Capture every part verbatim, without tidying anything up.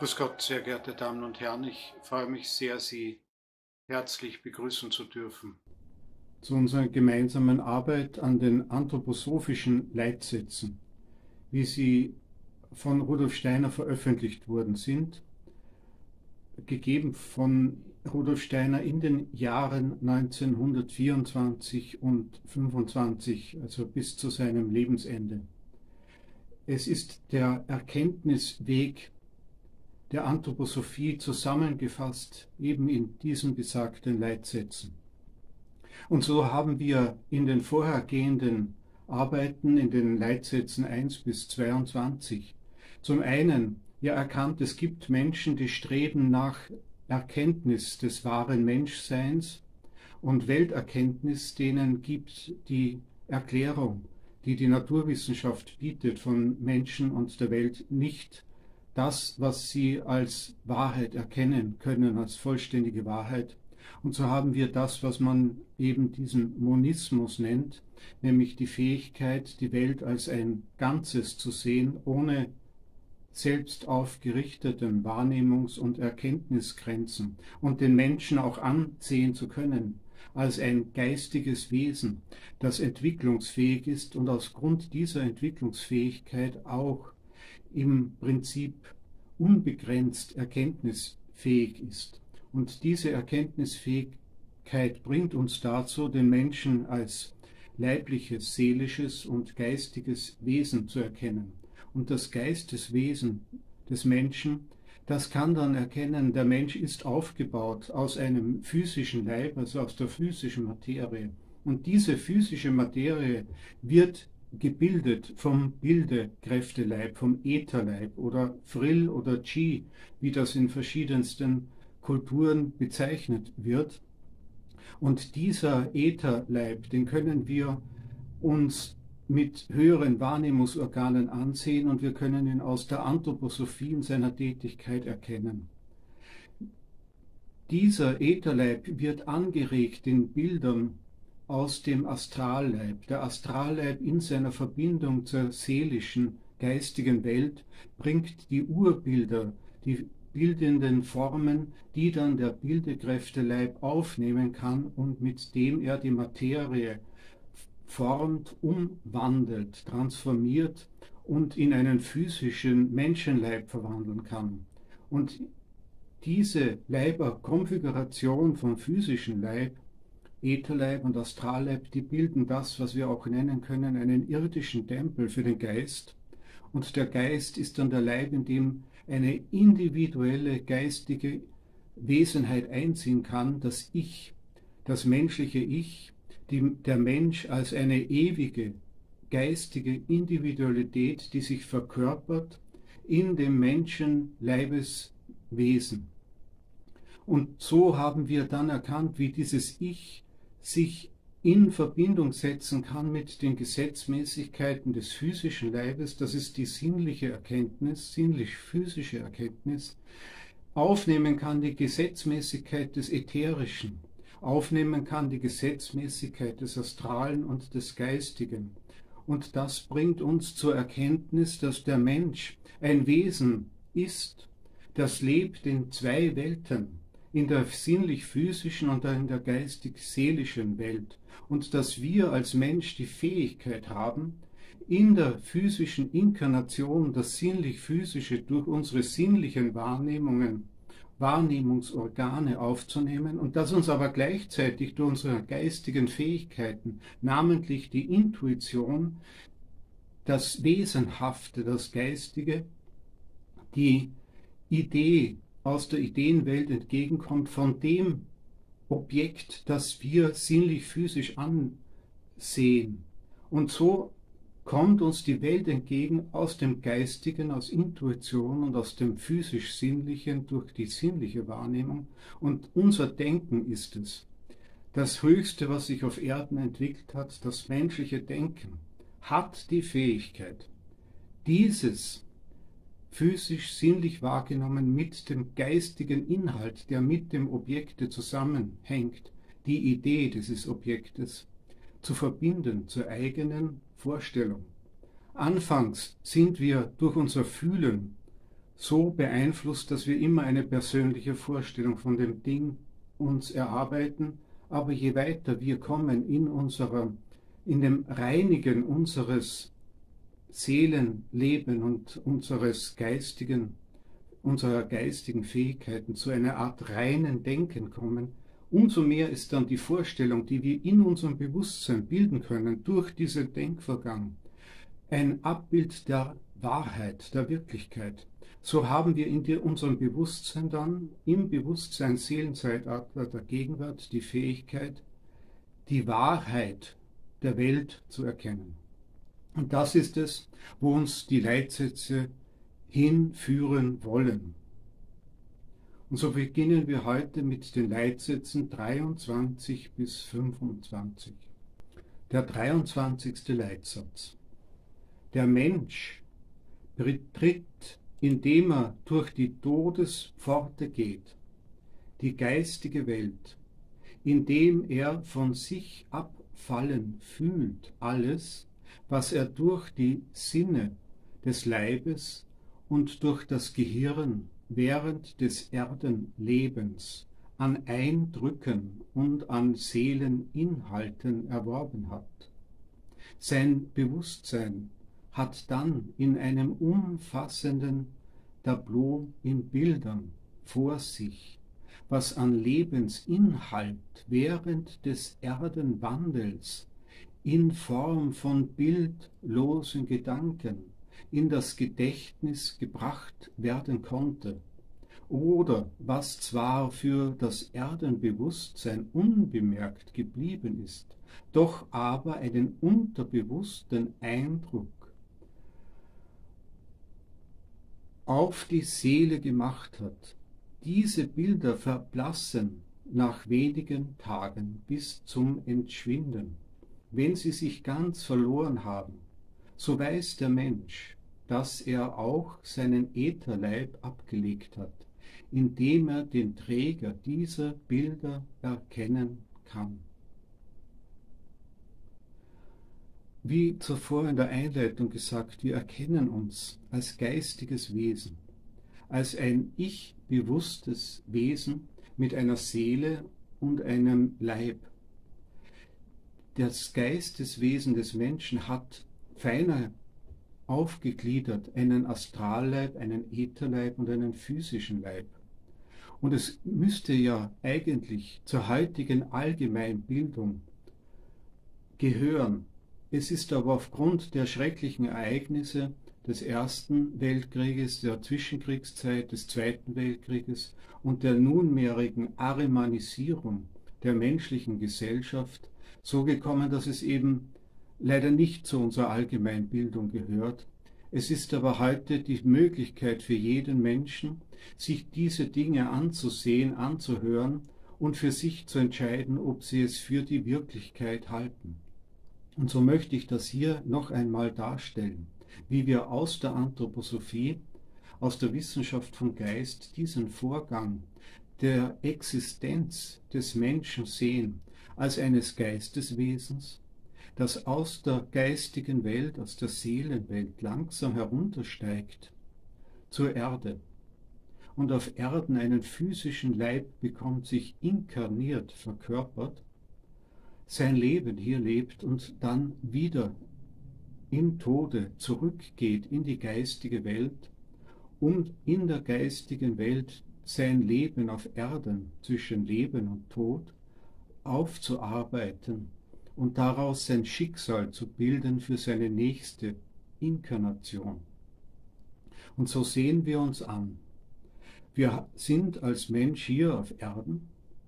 Grüß Gott, sehr geehrte Damen und Herren, ich freue mich sehr, Sie herzlich begrüßen zu dürfen. Zu unserer gemeinsamen Arbeit an den anthroposophischen Leitsätzen, wie sie von Rudolf Steiner veröffentlicht worden sind, gegeben von Rudolf Steiner in den Jahren neunzehnhundertvierundzwanzig und fünfundzwanzig, also bis zu seinem Lebensende. Es ist der Erkenntnisweg der Anthroposophie zusammengefasst, eben in diesen besagten Leitsätzen. Und so haben wir in den vorhergehenden Arbeiten, in den Leitsätzen eins bis zweiundzwanzig, zum einen ja erkannt, es gibt Menschen, die streben nach Erkenntnis des wahren Menschseins, und Welterkenntnis, denen gibt die Erklärung, die die Naturwissenschaft bietet, von Menschen und der Welt nicht das, was sie als Wahrheit erkennen können, als vollständige Wahrheit. Und so haben wir das, was man eben diesen Monismus nennt, nämlich die Fähigkeit, die Welt als ein Ganzes zu sehen, ohne selbst aufgerichteten Wahrnehmungs- und Erkenntnisgrenzen, und den Menschen auch ansehen zu können als ein geistiges Wesen, das entwicklungsfähig ist und aus Grund dieser Entwicklungsfähigkeit auch im Prinzip unbegrenzt erkenntnisfähig ist. Und diese Erkenntnisfähigkeit bringt uns dazu, den Menschen als leibliches, seelisches und geistiges Wesen zu erkennen. Und das Geisteswesen des Menschen, das kann dann erkennen, der Mensch ist aufgebaut aus einem physischen Leib, also aus der physischen Materie. Und diese physische Materie wird gebildet vom Bildekräfteleib, vom Ätherleib oder Frill oder Chi, wie das in verschiedensten Kulturen bezeichnet wird. Und dieser Ätherleib, den können wir uns mit höheren Wahrnehmungsorganen ansehen, und wir können ihn aus der Anthroposophie in seiner Tätigkeit erkennen. Dieser Ätherleib wird angeregt in Bildern aus dem Astralleib. Der Astralleib in seiner Verbindung zur seelischen, geistigen Welt bringt die Urbilder, die bildenden Formen, die dann der Bildekräfteleib aufnehmen kann und mit dem er die Materie formt, umwandelt, transformiert und in einen physischen Menschenleib verwandeln kann. Und diese Leiberkonfiguration vom physischen Leib, Ätherleib und Astralleib, die bilden das, was wir auch nennen können, einen irdischen Tempel für den Geist. Und der Geist ist dann der Leib, in dem eine individuelle geistige Wesenheit einziehen kann, das Ich, das menschliche Ich, die, der Mensch als eine ewige geistige Individualität, die sich verkörpert in dem Menschenleibeswesen. Und so haben wir dann erkannt, wie dieses Ich sich in Verbindung setzen kann mit den Gesetzmäßigkeiten des physischen Leibes, das ist die sinnliche Erkenntnis, sinnlich-physische Erkenntnis, aufnehmen kann die Gesetzmäßigkeit des Ätherischen, aufnehmen kann die Gesetzmäßigkeit des Astralen und des Geistigen. Und das bringt uns zur Erkenntnis, dass der Mensch ein Wesen ist, das lebt in zwei Welten, in der sinnlich-physischen und in der geistig-seelischen Welt, und dass wir als Mensch die Fähigkeit haben, in der physischen Inkarnation das sinnlich-physische durch unsere sinnlichen Wahrnehmungen, Wahrnehmungsorgane aufzunehmen, und das uns aber gleichzeitig durch unsere geistigen Fähigkeiten, namentlich die Intuition, das Wesenhafte, das Geistige, die Idee aus der Ideenwelt entgegenkommt, von dem Objekt, das wir sinnlich-physisch ansehen. Und so kommt uns die Welt entgegen aus dem Geistigen, aus Intuition und aus dem physisch-sinnlichen durch die sinnliche Wahrnehmung. Und unser Denken ist es. Das Höchste, was sich auf Erden entwickelt hat, das menschliche Denken, hat die Fähigkeit, dieses physisch-sinnlich wahrgenommen mit dem geistigen Inhalt, der mit dem Objekte zusammenhängt, die Idee dieses Objektes, zu verbinden zur eigenen Vorstellung. Anfangs sind wir durch unser Fühlen so beeinflusst, dass wir immer eine persönliche Vorstellung von dem Ding uns erarbeiten, aber je weiter wir kommen in unserer, in dem Reinigen unseres Seelenleben und unseres geistigen, unserer geistigen Fähigkeiten zu einer Art reinen Denken kommen, umso mehr ist dann die Vorstellung, die wir in unserem Bewusstsein bilden können, durch diesen Denkvorgang, ein Abbild der Wahrheit, der Wirklichkeit. So haben wir in unserem Bewusstsein dann, im Bewusstsein Seelenzeitalter der Gegenwart, die Fähigkeit, die Wahrheit der Welt zu erkennen. Und das ist es, wo uns die Leitsätze hinführen wollen. Und so beginnen wir heute mit den Leitsätzen dreiundzwanzig bis fünfundzwanzig. Der dreiundzwanzigste Leitsatz. Der Mensch betritt, indem er durch die Todespforte geht, die geistige Welt, indem er von sich abfallen fühlt alles, was er durch die Sinne des Leibes und durch das Gehirn während des Erdenlebens an Eindrücken und an Seeleninhalten erworben hat. Sein Bewusstsein hat dann in einem umfassenden Tableau in Bildern vor sich, was an Lebensinhalt während des Erdenwandels in Form von bildlosen Gedanken in das Gedächtnis gebracht werden konnte, oder was zwar für das Erdenbewusstsein unbemerkt geblieben ist, doch aber einen unterbewussten Eindruck auf die Seele gemacht hat. Diese Bilder verblassen nach wenigen Tagen bis zum Entschwinden. Wenn sie sich ganz verloren haben, so weiß der Mensch, dass er auch seinen Ätherleib abgelegt hat, indem er den Träger dieser Bilder erkennen kann. Wie zuvor in der Einleitung gesagt, wir erkennen uns als geistiges Wesen, als ein ich-bewusstes Wesen mit einer Seele und einem Leib. Das Geisteswesen des Menschen hat feiner aufgegliedert einen Astralleib, einen Ätherleib und einen physischen Leib. Und es müsste ja eigentlich zur heutigen Allgemeinbildung gehören. Es ist aber aufgrund der schrecklichen Ereignisse des Ersten Weltkrieges, der Zwischenkriegszeit, des Zweiten Weltkrieges und der nunmehrigen Arimanisierung der menschlichen Gesellschaft so gekommen, dass es eben leider nicht zu unserer Allgemeinbildung gehört. Es ist aber heute die Möglichkeit für jeden Menschen, sich diese Dinge anzusehen, anzuhören und für sich zu entscheiden, ob sie es für die Wirklichkeit halten. Und so möchte ich das hier noch einmal darstellen, wie wir aus der Anthroposophie, aus der Wissenschaft vom Geist, diesen Vorgang der Existenz des Menschen sehen als eines Geisteswesens, das aus der geistigen Welt, aus der Seelenwelt langsam heruntersteigt zur Erde und auf Erden einen physischen Leib bekommt, sich inkarniert, verkörpert, sein Leben hier lebt und dann wieder im Tode zurückgeht in die geistige Welt, um in der geistigen Welt sein Leben auf Erden zwischen Leben und Tod aufzuarbeiten und daraus sein Schicksal zu bilden für seine nächste Inkarnation. Und so sehen wir uns an. Wir sind als Mensch hier auf Erden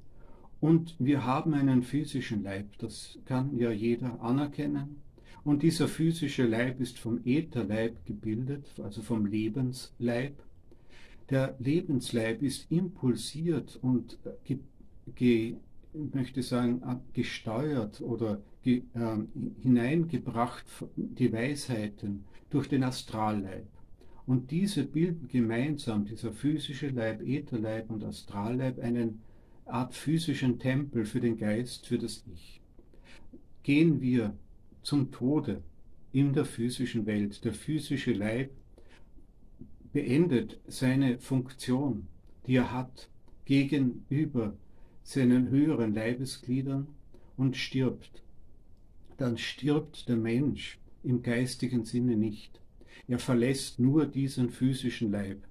und wir haben einen physischen Leib, das kann ja jeder anerkennen. Und dieser physische Leib ist vom Ätherleib gebildet, also vom Lebensleib. Der Lebensleib ist impulsiert und ge, ge, ich möchte sagen, gesteuert oder ge, äh, hineingebracht, die Weisheiten, durch den Astralleib. Und diese bilden gemeinsam, dieser physische Leib, Ätherleib und Astralleib, einen Art physischen Tempel für den Geist, für das Ich. Gehen wir zum Tode in der physischen Welt. Der physische Leib beendet seine Funktion, die er hat, gegenüber seinen höheren Leibesgliedern und stirbt, dann stirbt der Mensch im geistigen Sinne nicht. Er verlässt nur diesen physischen Leib.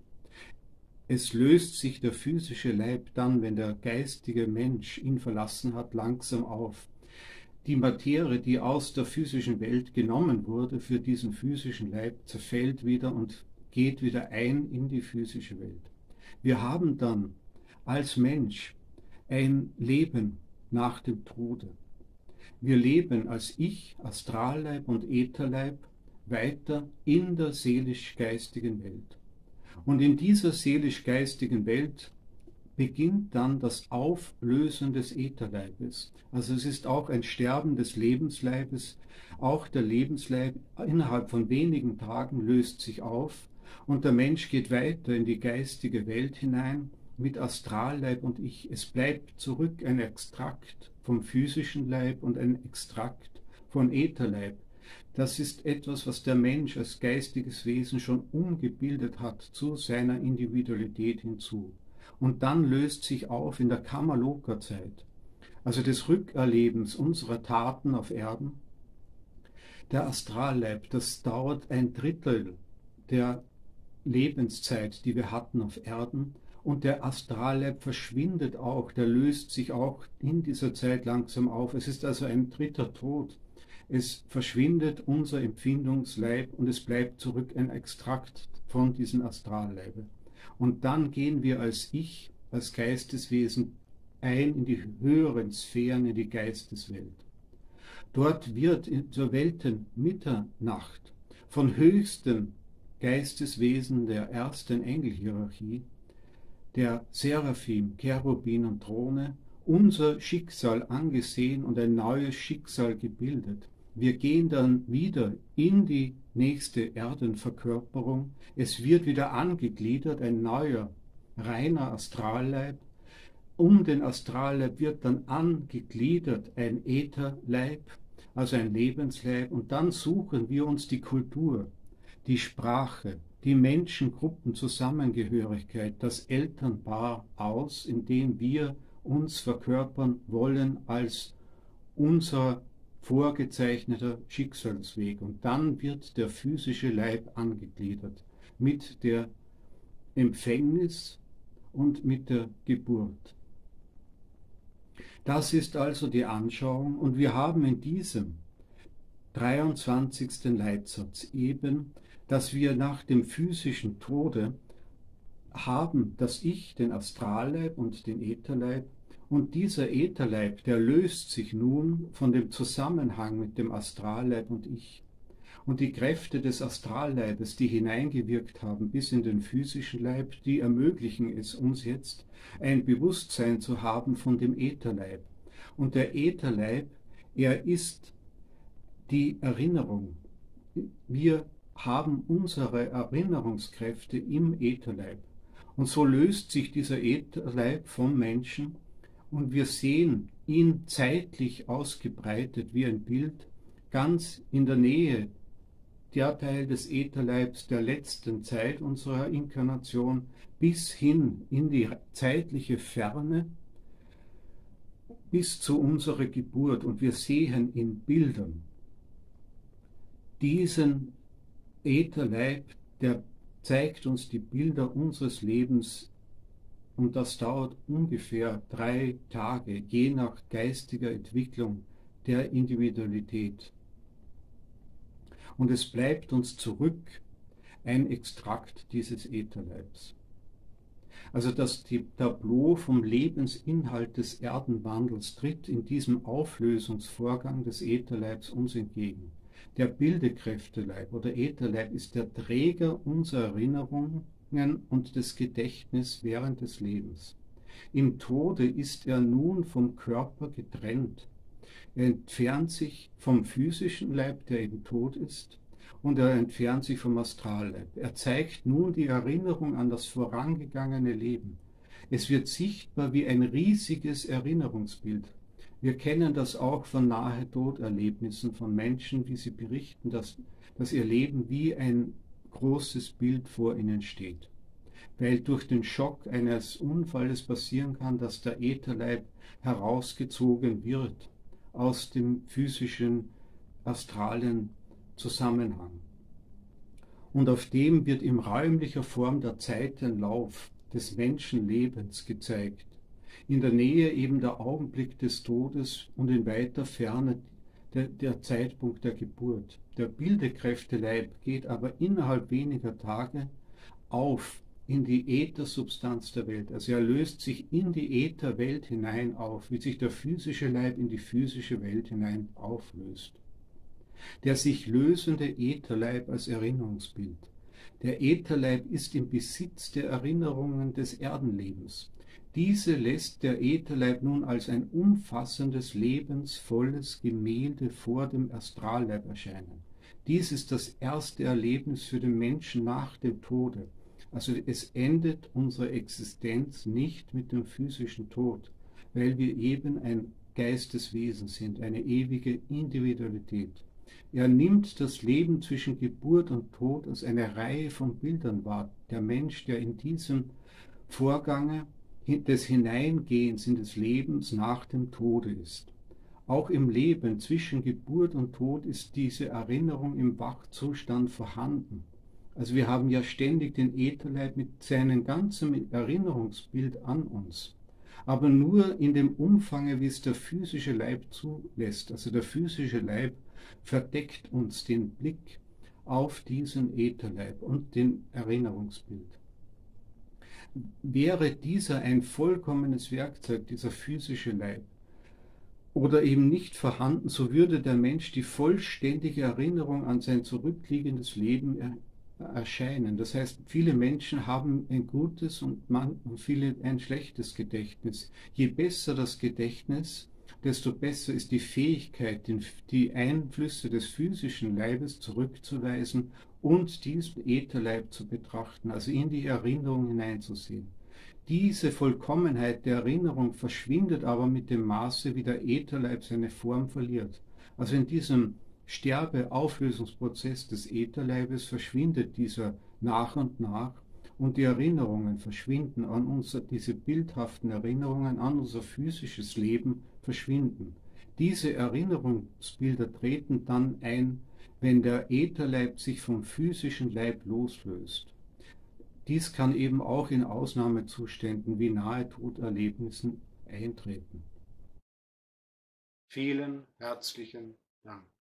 Es löst sich der physische Leib dann, wenn der geistige Mensch ihn verlassen hat, langsam auf. Die Materie, die aus der physischen Welt genommen wurde für diesen physischen Leib, zerfällt wieder und geht wieder ein in die physische Welt. Wir haben dann als Mensch ein Leben nach dem Tode. Wir leben als Ich, Astralleib und Ätherleib weiter in der seelisch-geistigen Welt. Und in dieser seelisch-geistigen Welt beginnt dann das Auflösen des Ätherleibes. Also es ist auch ein Sterben des Lebensleibes. Auch der Lebensleib innerhalb von wenigen Tagen löst sich auf und der Mensch geht weiter in die geistige Welt hinein mit Astralleib und Ich. Es bleibt zurück ein Extrakt vom physischen Leib und ein Extrakt von Ätherleib. Das ist etwas, was der Mensch als geistiges Wesen schon umgebildet hat zu seiner Individualität hinzu. Und dann löst sich auf in der Kamaloka-Zeit, also des Rückerlebens unserer Taten auf Erden, der Astralleib. Das dauert ein Drittel der Lebenszeit, die wir hatten auf Erden, und der Astralleib verschwindet auch, der löst sich auch in dieser Zeit langsam auf. Es ist also ein dritter Tod. Es verschwindet unser Empfindungsleib und es bleibt zurück ein Extrakt von diesem Astralleibe. Und dann gehen wir als Ich, als Geisteswesen ein in die höheren Sphären, in die Geisteswelt. Dort wird in zur Weltenmitternacht von höchsten Geisteswesen der ersten Engelhierarchie, der Seraphim, Cherubin und Throne, unser Schicksal angesehen und ein neues Schicksal gebildet. Wir gehen dann wieder in die nächste Erdenverkörperung. Es wird wieder angegliedert, ein neuer, reiner Astralleib. Um den Astralleib wird dann angegliedert ein Ätherleib, also ein Lebensleib. Und dann suchen wir uns die Kultur, die Sprache, die Menschengruppenzusammengehörigkeit, das Elternpaar aus, in dem wir uns verkörpern wollen als unser vorgezeichneter Schicksalsweg. Und dann wird der physische Leib angegliedert mit der Empfängnis und mit der Geburt. Das ist also die Anschauung, und wir haben in diesem dreiundzwanzigsten Leitsatz eben, dass wir nach dem physischen Tode haben das Ich, den Astralleib und den Ätherleib, und dieser Ätherleib, der löst sich nun von dem Zusammenhang mit dem Astralleib und Ich. Und die Kräfte des Astralleibes, die hineingewirkt haben bis in den physischen Leib, die ermöglichen es uns jetzt, ein Bewusstsein zu haben von dem Ätherleib. Und der Ätherleib, er ist die Erinnerung. Wir haben unsere Erinnerungskräfte im Ätherleib. Und so löst sich dieser Ätherleib vom Menschen und wir sehen ihn zeitlich ausgebreitet wie ein Bild, ganz in der Nähe der Teil des Ätherleibs der letzten Zeit unserer Inkarnation bis hin in die zeitliche Ferne, bis zu unserer Geburt. Und wir sehen in Bildern diesen Ätherleib, der zeigt uns die Bilder unseres Lebens, und das dauert ungefähr drei Tage, je nach geistiger Entwicklung der Individualität. Und es bleibt uns zurück ein Extrakt dieses Ätherleibs. Also das Tableau vom Lebensinhalt des Erdenwandels tritt in diesem Auflösungsvorgang des Ätherleibs uns entgegen. Der Bildekräfteleib oder Ätherleib ist der Träger unserer Erinnerungen und des Gedächtnisses während des Lebens. Im Tode ist er nun vom Körper getrennt. Er entfernt sich vom physischen Leib, der eben tot ist, und er entfernt sich vom Astralleib. Er zeigt nun die Erinnerung an das vorangegangene Leben. Es wird sichtbar wie ein riesiges Erinnerungsbild. Wir kennen das auch von Nahe-Tod-Erlebnissen von Menschen, wie sie berichten, dass, dass ihr Leben wie ein großes Bild vor ihnen steht. Weil durch den Schock eines Unfalles passieren kann, dass der Ätherleib herausgezogen wird aus dem physischen, astralen Zusammenhang. Und auf dem wird in räumlicher Form der Zeitenlauf des Menschenlebens gezeigt. In der Nähe eben der Augenblick des Todes und in weiter Ferne der, der Zeitpunkt der Geburt. Der Bildekräfteleib geht aber innerhalb weniger Tage auf in die Äthersubstanz der Welt. Also er löst sich in die Ätherwelt hinein auf, wie sich der physische Leib in die physische Welt hinein auflöst. Der sich lösende Ätherleib als Erinnerungsbild. Der Ätherleib ist im Besitz der Erinnerungen des Erdenlebens. Diese lässt der Ätherleib nun als ein umfassendes, lebensvolles Gemälde vor dem Astralleib erscheinen. Dies ist das erste Erlebnis für den Menschen nach dem Tode. Also es endet unsere Existenz nicht mit dem physischen Tod, weil wir eben ein Geisteswesen sind, eine ewige Individualität. Er nimmt das Leben zwischen Geburt und Tod als eine Reihe von Bildern wahr. Der Mensch, der in diesem Vorgange des Hineingehens in des Lebens nach dem Tode ist. Auch im Leben zwischen Geburt und Tod ist diese Erinnerung im Wachzustand vorhanden. Also wir haben ja ständig den Ätherleib mit seinem ganzen Erinnerungsbild an uns. Aber nur in dem Umfang, wie es der physische Leib zulässt. Also der physische Leib verdeckt uns den Blick auf diesen Ätherleib und den Erinnerungsbild. Wäre dieser ein vollkommenes Werkzeug, dieser physische Leib, oder eben nicht vorhanden, so würde der Mensch die vollständige Erinnerung an sein zurückliegendes Leben er erscheinen. Das heißt, viele Menschen haben ein gutes und, man, und viele ein schlechtes Gedächtnis. Je besser das Gedächtnis, desto besser ist die Fähigkeit, die Einflüsse des physischen Leibes zurückzuweisen und diesen Ätherleib zu betrachten, also in die Erinnerung hineinzusehen. Diese Vollkommenheit der Erinnerung verschwindet aber mit dem Maße, wie der Ätherleib seine Form verliert. Also in diesem Sterbe-Auflösungsprozess des Ätherleibes verschwindet dieser nach und nach und die Erinnerungen verschwinden an unser, diese bildhaften Erinnerungen an unser physisches Leben verschwinden. Diese Erinnerungsbilder treten dann ein, wenn der Ätherleib sich vom physischen Leib loslöst. Dies kann eben auch in Ausnahmezuständen wie Nahtoderlebnissen eintreten. Vielen herzlichen Dank.